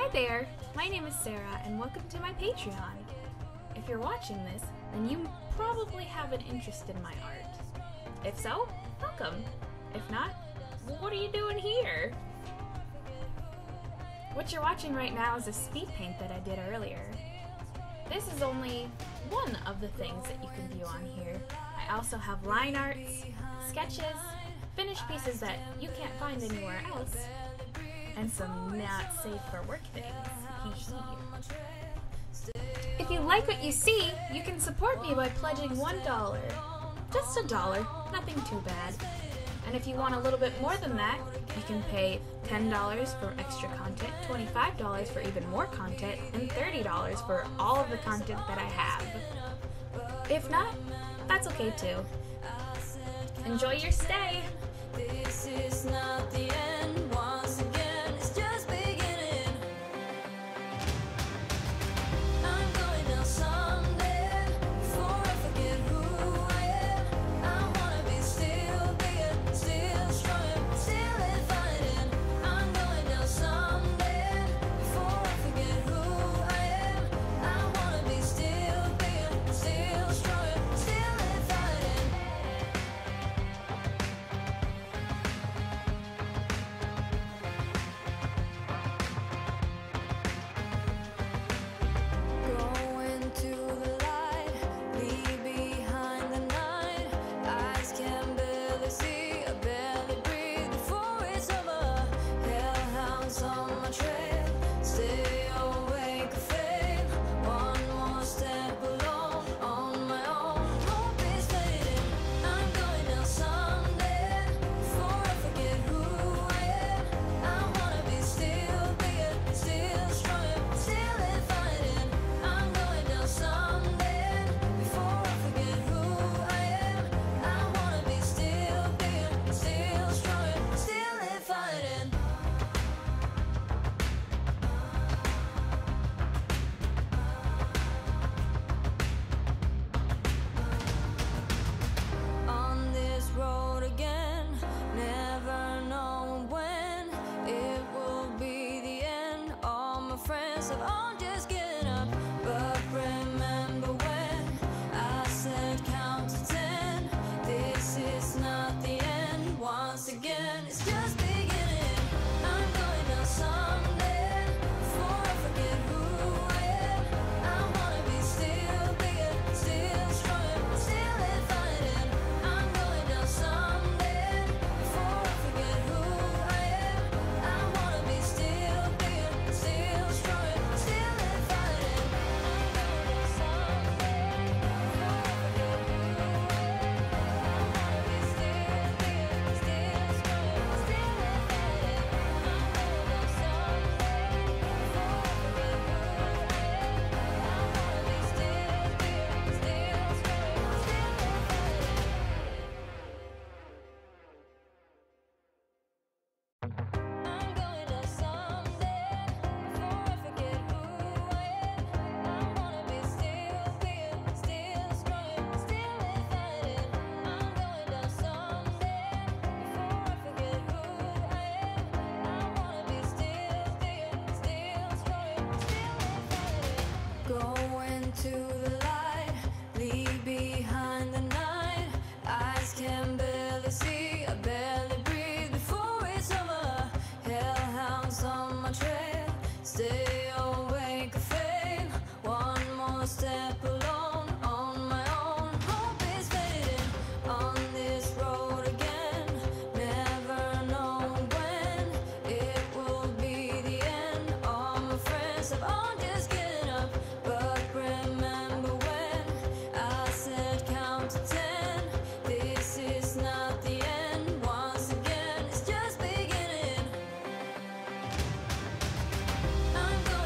Hi there, my name is Sarah and welcome to my Patreon. If you're watching this, then you probably have an interest in my art. If so, welcome. If not, what are you doing here? What you're watching right now is a speed paint that I did earlier. This is only one of the things that you can view on here. I also have line arts, sketches, finished pieces that you can't find anywhere else, and some not safe for work things. If you like what you see, you can support me by pledging $1. Just $1, nothing too bad. And if you want a little bit more than that, you can pay $10 for extra content, $25 for even more content, and $30 for all of the content that I have. If not, that's okay too. Enjoy your stay! This is not the end. Once again, it's just beginning. I'm going down someday. Before I forget who I am, I wanna be still bigger, still stronger, still fighting. I'm going down someday. Before I forget who I am, I wanna be still bigger, still stronger, still fighting. Go into the light, leave behind the night. Eyes can barely see, I barely breathe before it's over. Hellhounds on my trail, stay awake or fail. One more step alone, on my own. Hope is fading. I'm going down someday. Before I forget who I am, I wanna be still bigger, still stronger, still fighting. I'm going down someday. Before I forget who I am, I wanna be still bigger, still stronger, still fighting. On this road again, never know when it will be the end. All my friends have all just given up, but remember when I said count to 10. This is not the end. Once again, it's just beginning. I'm going down someday. Before I forget who I am, I wanna be still bigger, still stronger, still fighting. I'm going down someday. Before I forget who I am, I wanna be still bigger, still stronger, still fighting. I'm going down someday. Before I forget who I am, I wanna be still bigger, still stronger, still fighting. I'm going down someday. Before I forget who I am, I wanna be still bigger, still stronger, still fighting. I'm going down someday. Before I forget who I am, I wanna be still bigger, still stronger, still fighting. I'm going down someday. Before I forget who I am, I wanna be still bigger, still stronger, still fighting. Go into the light, leave behind the night. Eyes can barely see, I barely breathe before it's over. Hellhounds on my trail, stay awake or fail. One more step alone, on my own. Hope is fading. On this road again, never know when it will be the end. All my friends have all just given up, but remember when I said count to 10. This is not the end. Once again, it's just beginning. I'm going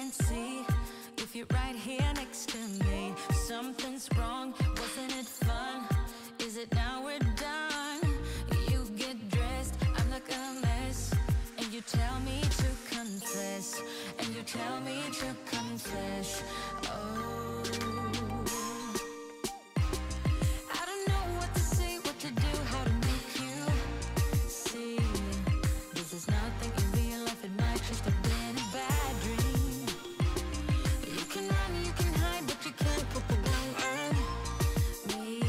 can't see if you're right here next to me. Something's wrong, wasn't it fun? Is it now we're done? You get dressed, I'm like a mess, and you tell me to confess, and you tell me to confess. Oh, I don't know what to say, what to do, how to make you see. This is nothing in real life, it might just have been a bad dream. You can run, you can hide, but you can't put the blame on me.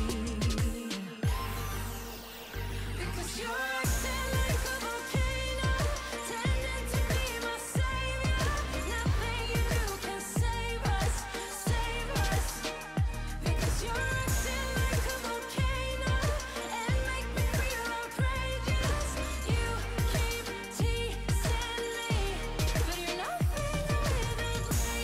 Because you're acting like a volcano, tending to be my savior. Nothing you do can save us, save us. Because you're acting like a volcano and make me feel outrageous. You keep teasing me, but you're nothing without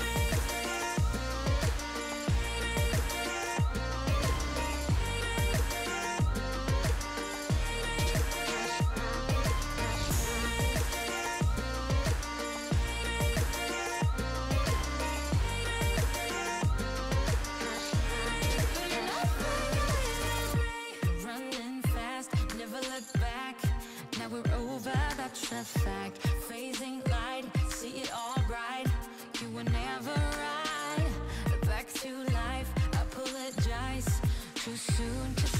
running fast, never look back. Now we're over, that's a fact. Phasing light, see it all bright. You were never right. Back to life, apologize. Too soon to